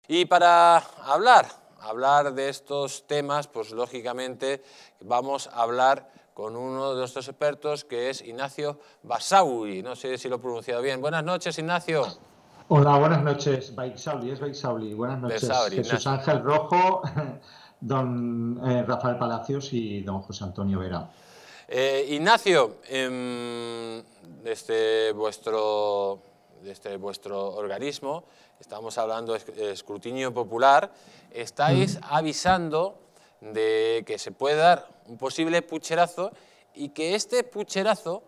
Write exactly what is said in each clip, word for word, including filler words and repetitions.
Y para hablar, hablar de estos temas, pues lógicamente vamos a hablar con uno de nuestros expertos, que es Ignacio Basauri. No sé si lo he pronunciado bien. Buenas noches, Ignacio. Hola, buenas noches. Baixauli, es Baixauli. Buenas noches. Basauri, Jesús Ignacio. Ángel Rojo, don eh, Rafael Palacios y don José Antonio Vera. Eh, Ignacio, eh, desde, vuestro, desde vuestro organismo, estamos hablando de escrutinio popular, estáis Mm. avisando de que se puede dar un posible pucherazo y que este pucherazo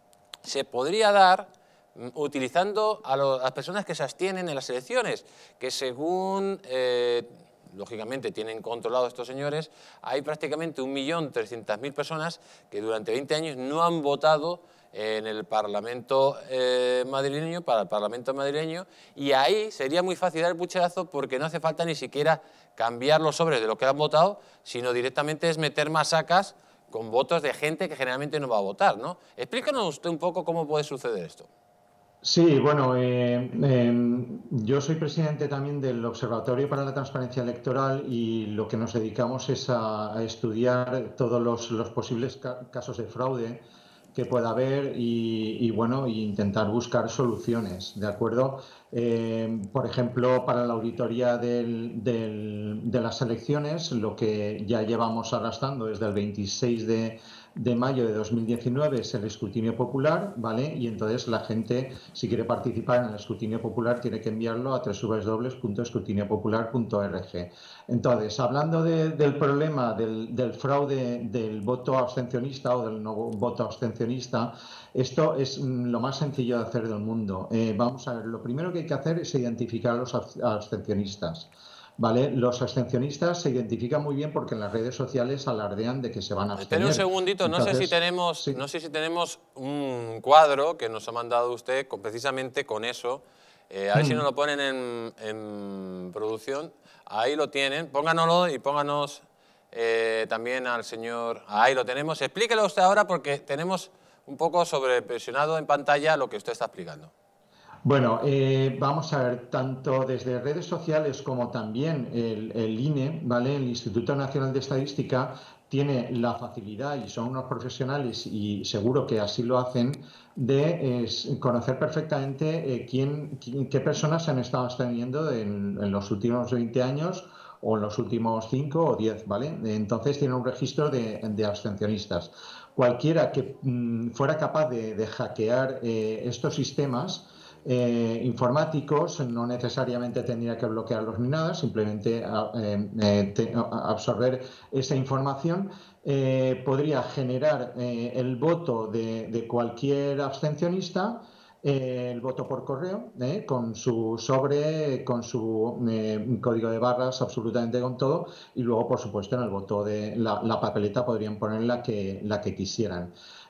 se podría dar utilizando a, lo, a las personas que se abstienen en las elecciones, que según, eh, lógicamente, tienen controlado estos señores, hay prácticamente un millón trescientas mil personas que durante veinte años no han votado en el Parlamento eh, madrileño, para el Parlamento madrileño, y ahí sería muy fácil dar el pucherazo porque no hace falta ni siquiera cambiar los sobres de lo que han votado, sino directamente es meter masacas con votos de gente que generalmente no va a votar, ¿no? Explícanos usted un poco cómo puede suceder esto. Sí, bueno, eh, eh, yo soy presidente también del Observatorio para la Transparencia Electoral y lo que nos dedicamos es a, a estudiar todos los, los posibles ca casos de fraude que pueda haber y, y bueno, y intentar buscar soluciones, ¿de acuerdo? Eh, por ejemplo, para la auditoría del, del, de las elecciones, lo que ya llevamos arrastrando desde el veintiséis de, de mayo de dos mil diecinueve es el escrutinio popular, ¿vale? Y entonces la gente, si quiere participar en el escrutinio popular, tiene que enviarlo a doble u doble u doble u punto escrutinio popular punto org. Entonces, hablando de, del problema del, del fraude del voto abstencionista o del no voto abstencionista, esto es lo más sencillo de hacer del mundo. Eh, vamos a ver, lo primero que hay que hacer es identificar a los abstencionistas. ¿Vale? Los abstencionistas se identifican muy bien porque en las redes sociales alardean de que se van a Espere un abstener. segundito, no sé si Entonces, tenemos, sí. no sé si tenemos un cuadro que nos ha mandado usted con, precisamente con eso. Eh, a ver si nos Hmm. lo ponen en, en producción. Ahí lo tienen, pónganoslo y pónganos eh, también al señor. Ahí lo tenemos. Explíquelo usted ahora porque tenemos un poco sobrepresionado en pantalla lo que usted está explicando. Bueno, eh, vamos a ver, tanto desde redes sociales como también el, el I N E, ¿vale? El Instituto Nacional de Estadística tiene la facilidad, y son unos profesionales y seguro que así lo hacen, de eh, conocer perfectamente eh, quién, quién, qué personas se han estado absteniendo en, en los últimos veinte años o en los últimos cinco o diez, ¿vale? Entonces tiene un registro de, de abstencionistas. Cualquiera que mmm, fuera capaz de, de hackear eh, estos sistemas Eh, informáticos no necesariamente tendría que bloquearlos ni nada, simplemente eh, eh, te, absorber esa información. Eh, podría generar eh, el voto de, de cualquier abstencionista, eh, el voto por correo, eh, con su sobre, con su eh, código de barras, absolutamente con todo, y luego, por supuesto, en el voto de la, la papeleta podrían poner la que, la que quisieran.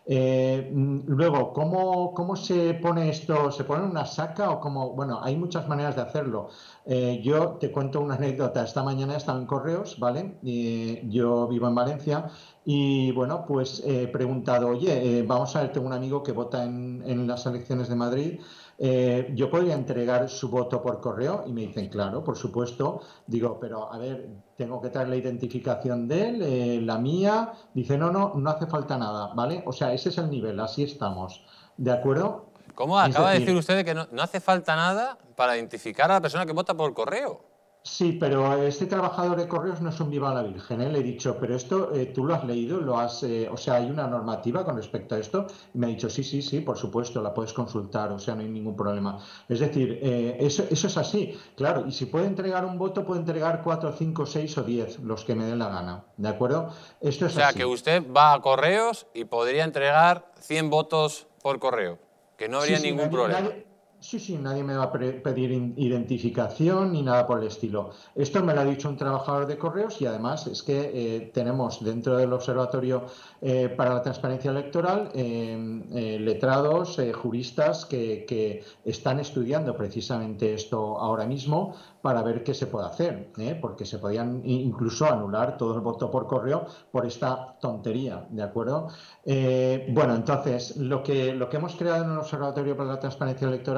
Eh, luego, ¿cómo, ¿cómo se pone esto? ¿Se pone en una saca o cómo? Bueno, hay muchas maneras de hacerlo. Eh, yo te cuento una anécdota. Esta mañana estaba en Correos, ¿vale? Eh, yo vivo en Valencia y, bueno, pues he preguntado, oye, eh, vamos a ver, tengo un amigo que vota en, en las elecciones de Madrid. Eh, ¿yo podría entregar su voto por correo? Y me dicen, claro, por supuesto. Digo, pero a ver, tengo que traer la identificación de él, eh, la mía. Dice, no, no, no hace falta nada, ¿vale? O sea, ese es el nivel, así estamos. ¿De acuerdo? ¿Cómo Es acaba de decir decir, usted que no, no hace falta nada para identificar a la persona que vota por correo? sí, pero este trabajador de correos no es un viva la Virgen, ¿eh? Le he dicho, pero esto eh, tú lo has leído, lo has, eh, o sea, hay una normativa con respecto a esto. Y me ha dicho, sí, sí, sí, por supuesto, la puedes consultar, o sea, no hay ningún problema. Es decir, eh, eso, eso es así, claro, y si puede entregar un voto, puede entregar cuatro, cinco, seis o diez, los que me den la gana, ¿de acuerdo? Esto O es sea, que así. usted va a correos y podría entregar cien votos por correo, que no Sí, habría sí, ningún nadie, problema. nadie, sí, sí, nadie me va a pedir identificación ni nada por el estilo. Esto me lo ha dicho un trabajador de correos y además es que eh, tenemos dentro del Observatorio eh, para la Transparencia Electoral eh, eh, letrados, eh, juristas que, que están estudiando precisamente esto ahora mismo para ver qué se puede hacer, ¿eh? Porque se podían incluso anular todo el voto por correo por esta tontería, ¿de acuerdo? Eh, bueno, entonces, lo que, lo que hemos creado en el Observatorio para la Transparencia Electoral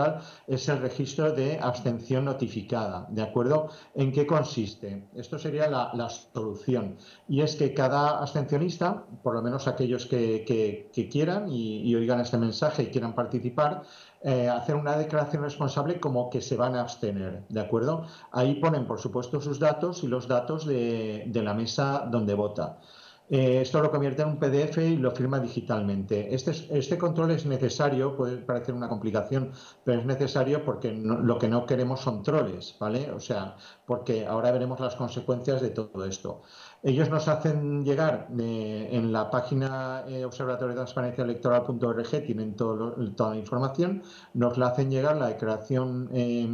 electoral es el registro de abstención notificada, ¿de acuerdo? ¿En qué consiste? Esto sería la, la solución, y es que cada abstencionista, por lo menos aquellos que, que, que quieran y, y oigan este mensaje y quieran participar, eh, hacer una declaración responsable como que se van a abstener, ¿de acuerdo? Ahí ponen, por supuesto, sus datos y los datos de, de la mesa donde vota. Eh, esto lo convierte en un P D F y lo firma digitalmente. Este, este control es necesario, puede parecer una complicación, pero es necesario porque no, lo que no queremos son troles, ¿vale? O sea, porque ahora veremos las consecuencias de todo esto. Ellos nos hacen llegar eh, en la página eh, observatorio de transparencia electoral punto org, tienen todo, toda la información, nos la hacen llegar la declaración eh,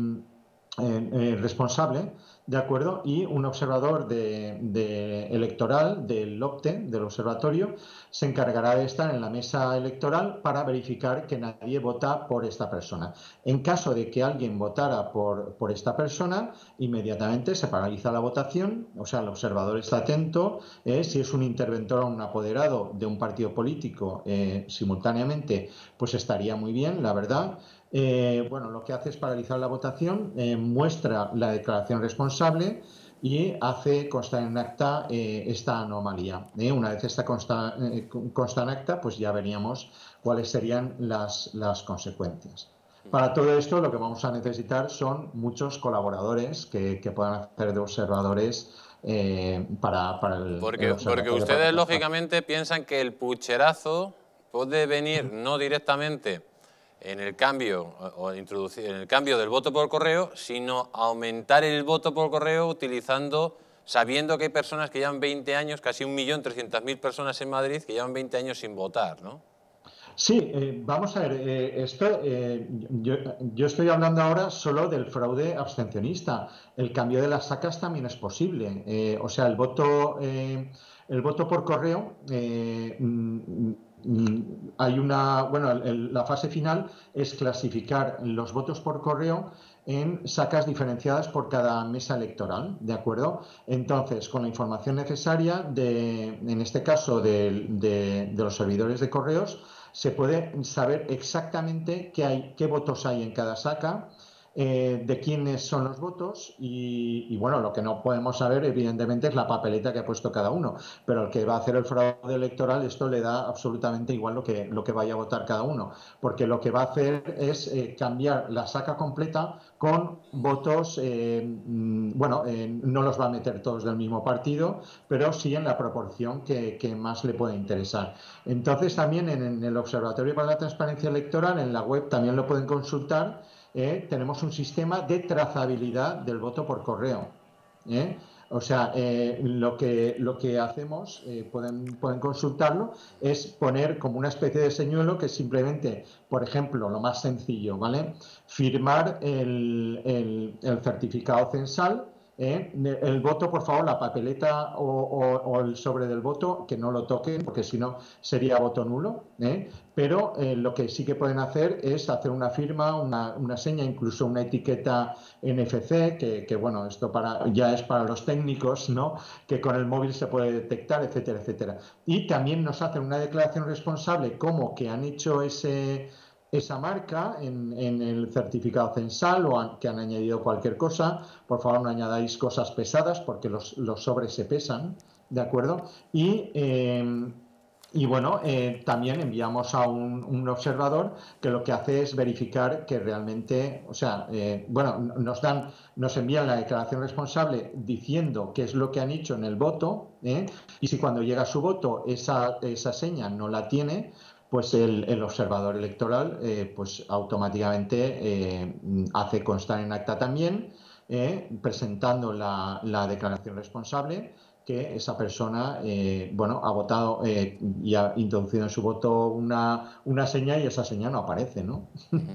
eh, eh, responsable, ¿de acuerdo? Y un observador de, de electoral del OPTE, del observatorio, se encargará de estar en la mesa electoral para verificar que nadie vota por esta persona. En caso de que alguien votara por, por esta persona, inmediatamente se paraliza la votación, o sea, el observador está atento, eh, si es un interventor o un apoderado de un partido político eh, simultáneamente, pues estaría muy bien, la verdad. Eh, bueno, lo que hace es paralizar la votación, eh, muestra la declaración responsable y hace constar en acta eh, esta anomalía. ¿eh? Una vez esta consta, eh, consta en acta, pues ya veríamos cuáles serían las, las consecuencias. Para todo esto lo que vamos a necesitar son muchos colaboradores que, que puedan hacer de observadores eh, para, para el, porque, el porque observatorio. ustedes, Para lógicamente, piensan que el pucherazo puede venir no directamente en el cambio o introducir en el cambio del voto por correo, sino aumentar el voto por correo utilizando, sabiendo que hay personas que llevan veinte años, casi un millón trescientas mil personas en Madrid, que llevan veinte años sin votar, ¿no? Sí, eh, vamos a ver, eh, esto, eh, yo, yo estoy hablando ahora solo del fraude abstencionista. El cambio de las sacas también es posible. Eh, o sea, el voto, eh, el voto por correo, eh, mm, mm, hay una, bueno, el- el- la fase final es clasificar los votos por correo en sacas diferenciadas por cada mesa electoral, ¿de acuerdo? Entonces, con la información necesaria, de, en este caso de, de de los servidores de correos, se puede saber exactamente qué, hay, qué votos hay en cada saca, eh, de quiénes son los votos y, y, bueno, lo que no podemos saber evidentemente es la papeleta que ha puesto cada uno, pero el que va a hacer el fraude electoral esto le da absolutamente igual lo que, lo que vaya a votar cada uno, porque lo que va a hacer es eh, cambiar la saca completa con votos, eh, bueno, eh, no los va a meter todos del mismo partido, pero sí en la proporción que, que más le puede interesar. Entonces también en, en el Observatorio para la Transparencia Electoral, en la web también lo pueden consultar, eh, tenemos un sistema de trazabilidad del voto por correo. ¿eh? O sea, eh, lo, que, lo que hacemos, eh, pueden, pueden consultarlo, es poner como una especie de señuelo que simplemente, por ejemplo, lo más sencillo, ¿vale? Firmar el, el, el certificado censal. ¿Eh? El voto, por favor, la papeleta o, o, o, el sobre del voto, que no lo toquen, porque si no sería voto nulo. ¿eh? Pero eh, lo que sí que pueden hacer es hacer una firma, una, una seña, incluso una etiqueta N F C, que, que bueno, esto para, ya es para los técnicos, ¿no? Que con el móvil se puede detectar, etcétera, etcétera. Y también nos hacen una declaración responsable como que han hecho ese... esa marca en, en el certificado censal o han, que han añadido cualquier cosa. Por favor, no añadáis cosas pesadas porque los, los sobres se pesan, ¿de acuerdo? Y, eh, y bueno, eh, también enviamos a un, un observador que lo que hace es verificar que realmente, o sea, eh, bueno, nos dan, nos envían la declaración responsable diciendo qué es lo que han hecho en el voto, ¿eh? Y si cuando llega su voto esa, esa seña no la tiene, pues el, el observador electoral eh, pues automáticamente eh, hace constar en acta también, eh, presentando la, la declaración responsable, que esa persona eh, bueno, ha votado eh, y ha introducido en su voto una, una seña y esa seña no aparece, ¿no?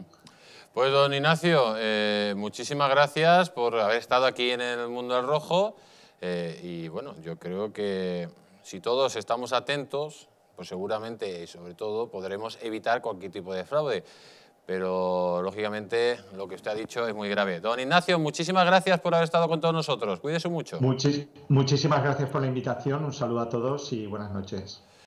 Pues don Ignacio, eh, muchísimas gracias por haber estado aquí en el Mundo del Rojo eh, y bueno, yo creo que si todos estamos atentos, pues seguramente y sobre todo podremos evitar cualquier tipo de fraude. Pero lógicamente lo que usted ha dicho es muy grave. Don Ignacio, muchísimas gracias por haber estado con todos nosotros. Cuídese mucho. Muchis, muchísimas gracias por la invitación, un saludo a todos y buenas noches.